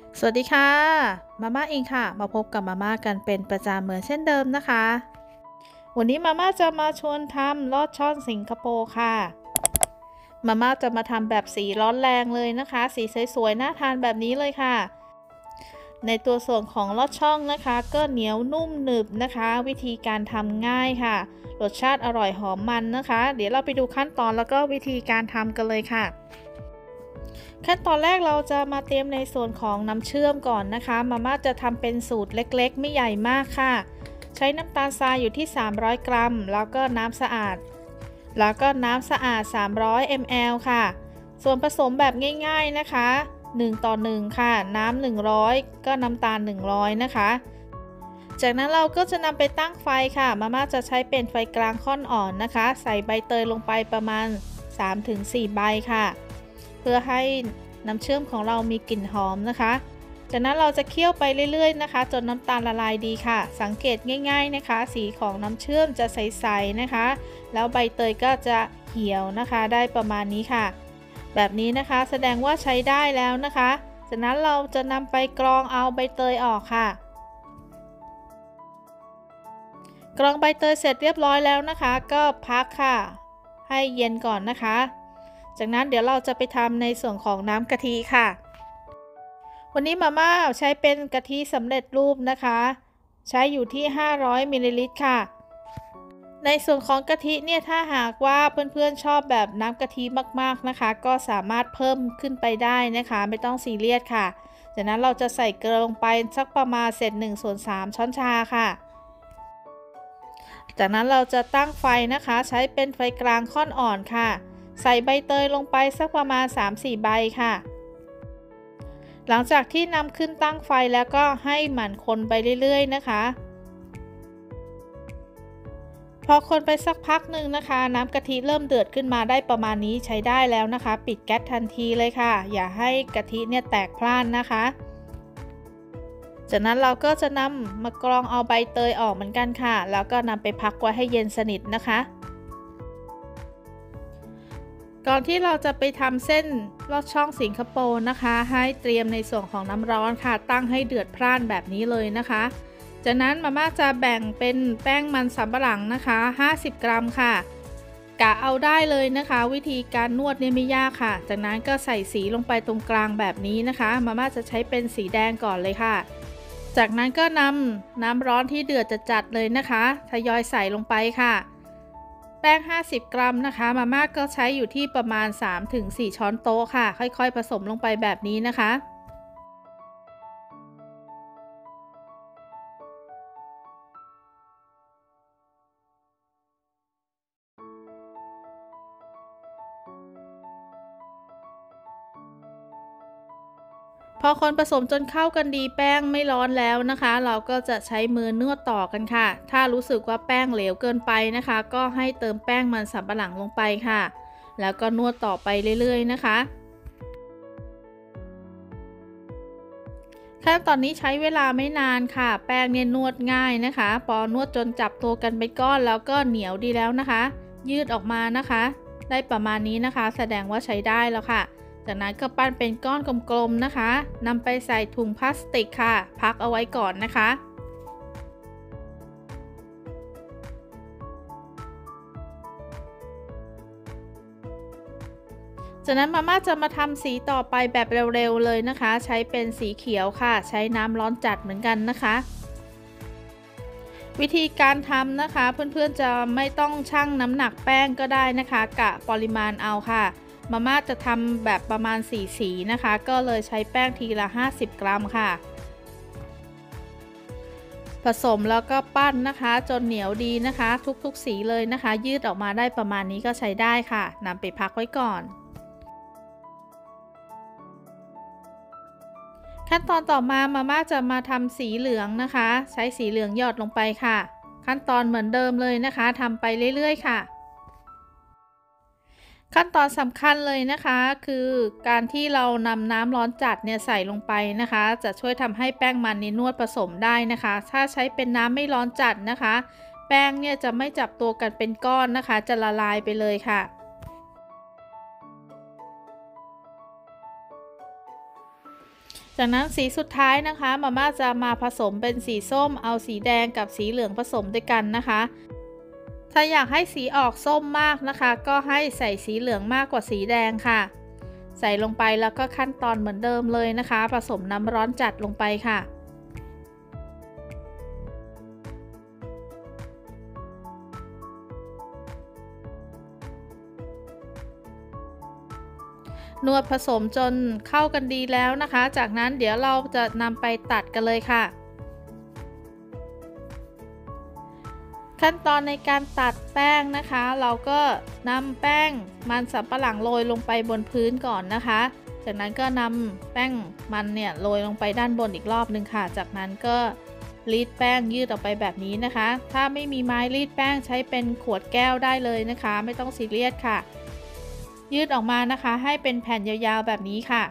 สวัสดีค่ะมาม่าเองค่ะมาพบกับมาม่ากันเป็นประจำเหมือนเช่นเดิมนะคะวันนี้มาม่าจะมาชวนทำลอดช่องสิงคโปร์ค่ะมาม่าจะมาทำแบบสีร้อนแรงเลยนะคะสีสวยๆน่าทานแบบนี้เลยค่ะในตัวส่วนของลอดช่องนะคะก็เหนียวนุ่มหนึบนะคะวิธีการทำง่ายค่ะรสชาติอร่อยหอมมันนะคะเดี๋ยวเราไปดูขั้นตอนแล้วก็วิธีการทำกันเลยค่ะ ขั้นตอนแรกเราจะมาเตรียมในส่วนของน้ำเชื่อมก่อนนะคะมาม่าจะทำเป็นสูตรเล็กๆไม่ใหญ่มากค่ะใช้น้ำตาลทรายอยู่ที่300กรัมแล้วก็น้ำสะอาด300 ml ค่ะส่วนผสมแบบง่ายๆนะคะ1ต่อ1ค่ะน้ำ100ก็น้ำตาล100นะคะจากนั้นเราก็จะนำไปตั้งไฟค่ะมาม่าจะใช้เป็นไฟกลางค่อนอ่อนนะคะใส่ใบเตยลงไปประมาณ 3-4 ใบค่ะเพื่อให้น้ำเชื่อมของเรามีกลิ่นหอมนะคะจากนั้นเราจะเคี่ยวไปเรื่อยๆนะคะจนน้ำตาลละลายดีค่ะสังเกตง่ายๆนะคะสีของน้ำเชื่อมจะใสๆนะคะแล้วใบเตยก็จะเหี่ยวนะคะได้ประมาณนี้ค่ะแบบนี้นะคะแสดงว่าใช้ได้แล้วนะคะจากนั้นเราจะนำไปกรองเอาใบเตยออกค่ะกรองใบเตยเสร็จเรียบร้อยแล้วนะคะก็พักค่ะให้เย็นก่อนนะคะจากนั้นเดี๋ยวเราจะไปทำในส่วนของน้ำกะทิค่ะ วันนี้มาม่าใช้เป็นกะทิสำเร็จรูปนะคะใช้อยู่ที่500มิลลิลิตรค่ะในส่วนของกะทิเนี่ยถ้าหากว่าเพื่อนๆชอบแบบน้ำกะทิมากๆนะคะก็สามารถเพิ่มขึ้นไปได้นะคะไม่ต้องซีเรียสค่ะจากนั้นเราจะใส่เกลือลงไปสักประมาณ1/3ช้อนชาค่ะจากนั้นเราจะตั้งไฟนะคะใช้เป็นไฟกลางค่อนอ่อนค่ะใส่ใบเตยลงไปสักประมาณ3-4 ใบค่ะ หลังจากที่นำขึ้นตั้งไฟแล้วก็ให้หมั่นคนไปเรื่อยๆนะคะพอคนไปสักพักหนึ่งนะคะน้ำกะทิเริ่มเดือดขึ้นมาได้ประมาณนี้ใช้ได้แล้วนะคะปิดแก๊สทันทีเลยค่ะอย่าให้กะทิเนี่ยแตกพล่านนะคะจากนั้นเราก็จะนำมากรองเอาใบเตยออกเหมือนกันค่ะแล้วก็นำไปพักไว้ให้เย็นสนิทนะคะ ก่อนที่เราจะไปทำเส้นลอดช่องสิงคโปร์นะคะให้เตรียมในส่วนของน้ำร้อนค่ะตั้งให้เดือดพร่านแบบนี้เลยนะคะจากนั้นมาม่าจะแบ่งเป็นแป้งมันสำปะหลังนะคะ50 กรัมค่ะกะเอาได้เลยนะคะวิธีการนวดเนี่ยไม่ยากค่ะจากนั้นก็ใส่สีลงไปตรงกลางแบบนี้นะคะมาม่าจะใช้เป็นสีแดงก่อนเลยค่ะจากนั้นก็นำน้ำร้อนที่เดือดจัดๆเลยนะคะทยอยใส่ลงไปค่ะ แป้ง50 กรัมนะคะมาม่าก็ใช้อยู่ที่ประมาณ3-4 ช้อนโต๊ะค่ะค่อยๆผสมลงไปแบบนี้นะคะพอคนผสมจนเข้ากันดีแป้งไม่ร้อนแล้วนะคะเราก็จะใช้มือนวดต่อกันค่ะถ้ารู้สึกว่าแป้งเหลวเกินไปนะคะก็ให้เติมแป้งมันสำปะหลังลงไปค่ะแล้วก็นวดต่อไปเรื่อยๆนะคะขั้นตอนนี้ใช้เวลาไม่นานค่ะแป้งเนี่ยนวดง่ายนะคะพอนวดจนจับตัวกันเป็นก้อนแล้วก็เหนียวดีแล้วนะคะยืดออกมานะคะได้ประมาณนี้นะคะแสดงว่าใช้ได้แล้วค่ะจากนั้นก็ปั้นเป็นก้อนกลมๆนะคะนำไปใส่ถุงพลาสติกค่ะพักเอาไว้ก่อนนะคะ จากนั้นมาม่าจะมาทำสีต่อไปแบบเร็วๆเลยนะคะใช้เป็นสีเขียวค่ะใช้น้ำร้อนจัดเหมือนกันนะคะวิธีการทำนะคะเพื่อนๆจะไม่ต้องชั่งน้ำหนักแป้งก็ได้นะคะกะปริมาณเอาค่ะมาม่าจะทำแบบประมาณ4สีนะคะก็เลยใช้แป้งทีละ50 กรัมค่ะผสมแล้วก็ปั้นนะคะจนเหนียวดีนะคะทุกๆสีเลยนะคะยืดออกมาได้ประมาณนี้ก็ใช้ได้ค่ะนำไปพักไว้ก่อน ขั้นตอนต่อมามาม่าจะมาทำสีเหลืองนะคะใช้สีเหลืองหยอดลงไปค่ะขั้นตอนเหมือนเดิมเลยนะคะทำไปเรื่อยๆค่ะขั้นตอนสำคัญเลยนะคะคือการที่เรานำน้ำร้อนจัดเนี่ยใส่ลงไปนะคะจะช่วยทำให้แป้งมันนี่นวดผสมได้นะคะถ้าใช้เป็นน้ำไม่ร้อนจัดนะคะแป้งเนี่ยจะไม่จับตัวกันเป็นก้อนนะคะจะละลายไปเลยค่ะ จจากนั้นสีสุดท้ายนะคะมาม่าจะมาผสมเป็นสีส้มเอาสีแดงกับสีเหลืองผสมด้วยกันนะคะถ้าอยากให้สีออกส้มมากนะคะก็ให้ใส่สีเหลืองมากกว่าสีแดงค่ะใส่ลงไปแล้วก็ขั้นตอนเหมือนเดิมเลยนะคะผสมน้ำร้อนจัดลงไปค่ะนวดผสมจนเข้ากันดีแล้วนะคะจากนั้นเดี๋ยวเราจะนำไปตัดกันเลยค่ะขั้นตอนในการตัดแป้งนะคะเราก็นำแป้งมันสำปะหลังโรยลงไปบนพื้นก่อนนะคะจากนั้นก็นำแป้งมันเนี่ยโรยลงไปด้านบนอีกรอบนึงค่ะจากนั้นก็รีดแป้งยืดออกไปแบบนี้นะคะถ้าไม่มีไม้รีดแป้งใช้เป็นขวดแก้วได้เลยนะคะไม่ต้องซีเรียสค่ะยืดออกมานะคะให้เป็นแผ่นยาวๆแบบนี้ค่ะ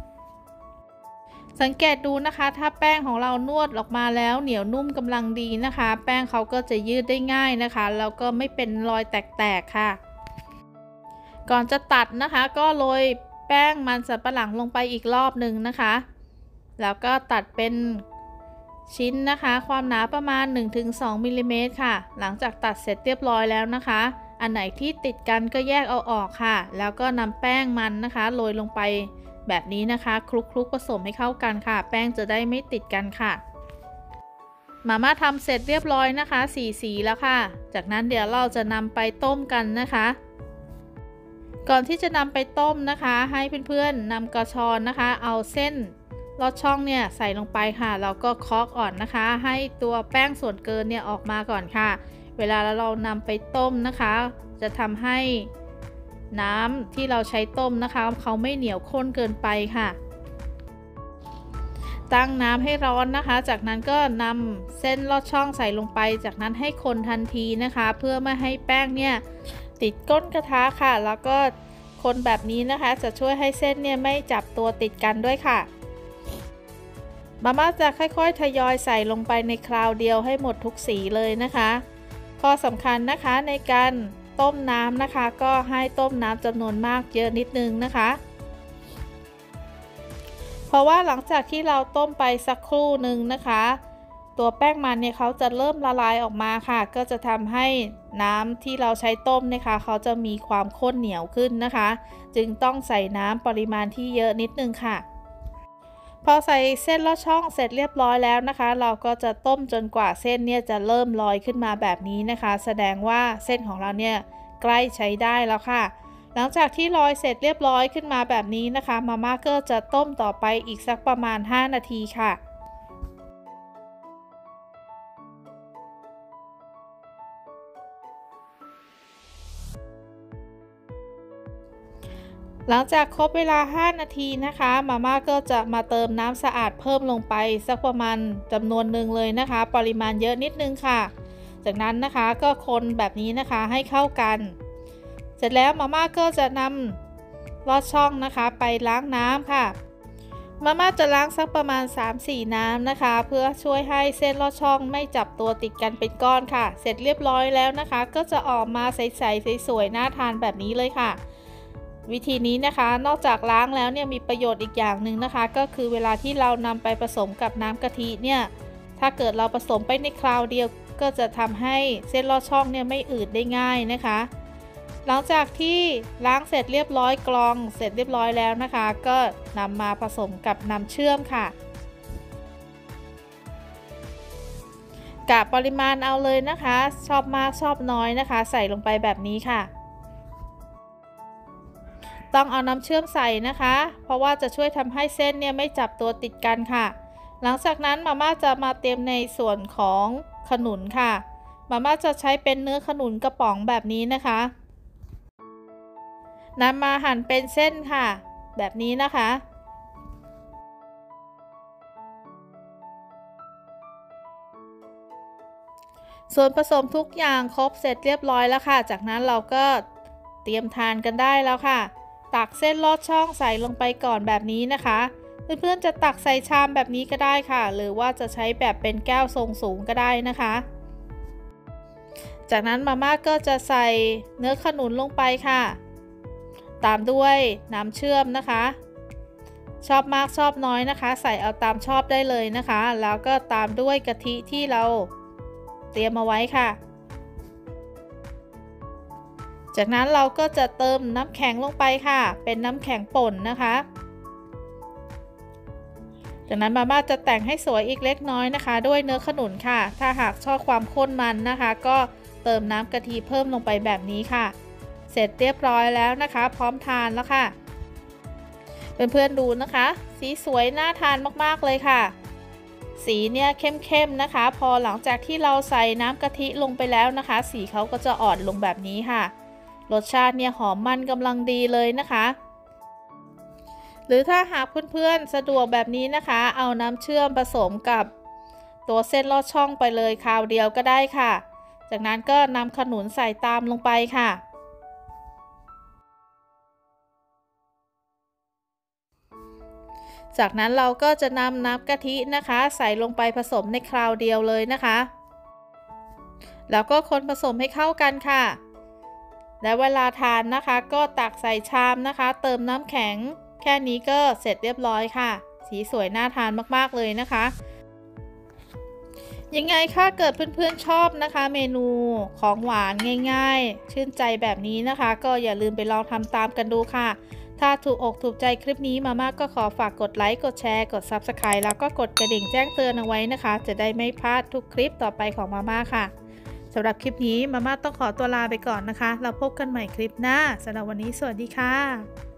สังเกตดูนะคะถ้าแป้งของเรานวดออกมาแล้วเหนียวนุ่มกำลังดีนะคะแป้งเขาก็จะยืดได้ง่ายนะคะแล้วก็ไม่เป็นรอยแตกๆค่ะก่อนจะตัดนะคะก็โรยแป้งมันสำปะหลังลงไปอีกรอบหนึ่งนะคะแล้วก็ตัดเป็นชิ้นนะคะความหนาประมาณ 1-2 มิลลิเมตรค่ะหลังจากตัดเสร็จเรียบร้อยแล้วนะคะอันไหนที่ติดกันก็แยกเอาออกค่ะแล้วก็นำแป้งมันนะคะโรยลงไปแบบนี้นะคะคลุกผสมให้เข้ากันค่ะแป้งจะได้ไม่ติดกันค่ะมาม่าทำเสร็จเรียบร้อยนะคะสีแล้วค่ะจากนั้นเดี๋ยวเราจะนำไปต้มกันนะคะก่อนที่จะนำไปต้มนะคะให้เพื่อนๆนำกระชอนนะคะเอาเส้นลอดช่องเนี่ยใส่ลงไปค่ะแล้วก็เคาะก่อนนะคะให้ตัวแป้งส่วนเกินเนี่ยออกมาก่อนค่ะเวลาเรานำไปต้มนะคะจะทำให้น้ำที่เราใช้ต้มนะคะเขาไม่เหนียวข้นเกินไปค่ะตั้งน้ำให้ร้อนนะคะจากนั้นก็นำเส้นลอดช่องใส่ลงไปจากนั้นให้คนทันทีนะคะเพื่อไม่ให้แป้งเนี่ยติดก้นกระทะค่ะแล้วก็คนแบบนี้นะคะจะช่วยให้เส้นเนี่ยไม่จับตัวติดกันด้วยค่ะมาม่าจะค่อยๆทยอยใส่ลงไปในคราวเดียวให้หมดทุกสีเลยนะคะข้อสำคัญนะคะในการต้มน้ำนะคะก็ให้ต้มน้ำจำนวนมากเยอะนิดนึงนะคะเพราะว่าหลังจากที่เราต้มไปสักครู่หนึ่งนะคะตัวแป้งมันเนี่ยเขาจะเริ่มละลายออกมาค่ะก็จะทำให้น้ำที่เราใช้ต้มนะคะเขาจะมีความข้นเหนียวขึ้นนะคะจึงต้องใส่น้ำปริมาณที่เยอะนิดนึงค่ะพอใส่เส้นลอดช่องเสร็จเรียบร้อยแล้วนะคะเราก็จะต้มจนกว่าเส้นเนี่ยจะเริ่มลอยขึ้นมาแบบนี้นะคะแสดงว่าเส้นของเราเนี่ยใกล้ใช้ได้แล้วค่ะหลังจากที่ลอยเสร็จเรียบร้อยขึ้นมาแบบนี้นะคะมาม่าก็จะต้มต่อไปอีกสักประมาณ5 นาทีค่ะหลังจากครบเวลา5 นาทีนะคะมาม่าก็จะมาเติมน้ำสะอาดเพิ่มลงไปสักประมาณจำนวนหนึ่งเลยนะคะปริมาณเยอะนิดนึงค่ะจากนั้นนะคะก็คนแบบนี้นะคะให้เข้ากันเสร็จแล้วมาม่าก็จะนำลอดช่องนะคะไปล้างน้ำค่ะมาม่าจะล้างสักประมาณ 3-4 น้ำนะคะเพื่อช่วยให้เส้นลอดช่องไม่จับตัวติดกันเป็นก้อนค่ะเสร็จเรียบร้อยแล้วนะคะก็จะออกมาใสๆสวยๆน่าทานแบบนี้เลยค่ะวิธีนี้นะคะนอกจากล้างแล้วเนี่ยมีประโยชน์อีกอย่างหนึ่งนะคะก็คือเวลาที่เรานำไปผสมกับน้ำกะทิเนี่ยถ้าเกิดเราผสมไปในคราวเดียวก็จะทำให้เส้นลอดช่องเนี่ยไม่อืดได้ง่ายนะคะหลังจากที่ล้างเสร็จเรียบร้อยกรองเสร็จเรียบร้อยแล้วนะคะก็นำมาผสมกับน้ำเชื่อมค่ะกะปริมาณเอาเลยนะคะชอบมากชอบน้อยนะคะใส่ลงไปแบบนี้ค่ะต้องเอาน้ำเชื่อมใส่นะคะเพราะว่าจะช่วยทำให้เส้นเนี่ยไม่จับตัวติดกันค่ะหลังจากนั้นมาม่าจะมาเตรียมในส่วนของขนุนค่ะมาม่าจะใช้เป็นเนื้อขนุนกระป๋องแบบนี้นะคะนำมาหั่นเป็นเส้นค่ะแบบนี้นะคะส่วนผสมทุกอย่างครบเสร็จเรียบร้อยแล้วค่ะจากนั้นเราก็เตรียมทานกันได้แล้วค่ะตักเส้นลอดช่องใส่ลงไปก่อนแบบนี้นะคะเพื่อนๆจะตักใส่ชามแบบนี้ก็ได้ค่ะหรือว่าจะใช้แบบเป็นแก้วทรงสูงก็ได้นะคะจากนั้นมาม่าก็จะใส่เนื้อขนุนลงไปค่ะตามด้วยน้ำเชื่อมนะคะชอบมากชอบน้อยนะคะใส่เอาตามชอบได้เลยนะคะแล้วก็ตามด้วยกะทิที่เราเตรียมเอาไว้ค่ะจากนั้นเราก็จะเติมน้ำแข็งลงไปค่ะเป็นน้ำแข็งป่นนะคะจากนั้นมาม่าจะแต่งให้สวยอีกเล็กน้อยนะคะด้วยเนื้อขนุนค่ะถ้าหากชอบความข้นมันนะคะก็เติมน้ำกะทิเพิ่มลงไปแบบนี้ค่ะเสร็จเรียบร้อยแล้วนะคะพร้อมทานแล้วค่ะเพื่อนๆดูนะคะสีสวยน่าทานมากๆเลยค่ะสีเนี่ยเข้มๆนะคะพอหลังจากที่เราใส่น้ำกะทิลงไปแล้วนะคะสีเขาก็จะอ่อนลงแบบนี้ค่ะรสชาติเนี่ยหอมมันกำลังดีเลยนะคะหรือถ้าหากเพื่อนๆสะดวกแบบนี้นะคะเอาน้ำเชื่อมผสมกับตัวเส้นลอดช่องไปเลยคราวเดียวก็ได้ค่ะจากนั้นก็นำขนุนใส่ตามลงไปค่ะจากนั้นเราก็จะนำน้ำกะทินะคะใส่ลงไปผสมในคราวเดียวเลยนะคะแล้วก็คนผสมให้เข้ากันค่ะและเวลาทานนะคะก็ตักใส่ชามนะคะเติมน้ำแข็งแค่นี้ก็เสร็จเรียบร้อยค่ะสีสวยน่าทานมากๆเลยนะคะยังไงถ้าเกิดเพื่อนๆชอบนะคะเมนูของหวานง่ายๆชื่นใจแบบนี้นะคะก็อย่าลืมไปลองทำตามกันดูค่ะถ้าถูกอกถูกใจคลิปนี้มาม่าก็ขอฝากกดไลค์กดแชร์กด Subscribe แล้วก็กดกระดิ่งแจ้งเตือนเอาไว้นะคะจะได้ไม่พลาดทุกคลิปต่อไปของมาม่าค่ะสำหรับคลิปนี้มาม่าต้องขอตัวลาไปก่อนนะคะเราพบกันใหม่คลิปหน้าสำหรับวันนี้สวัสดีค่ะ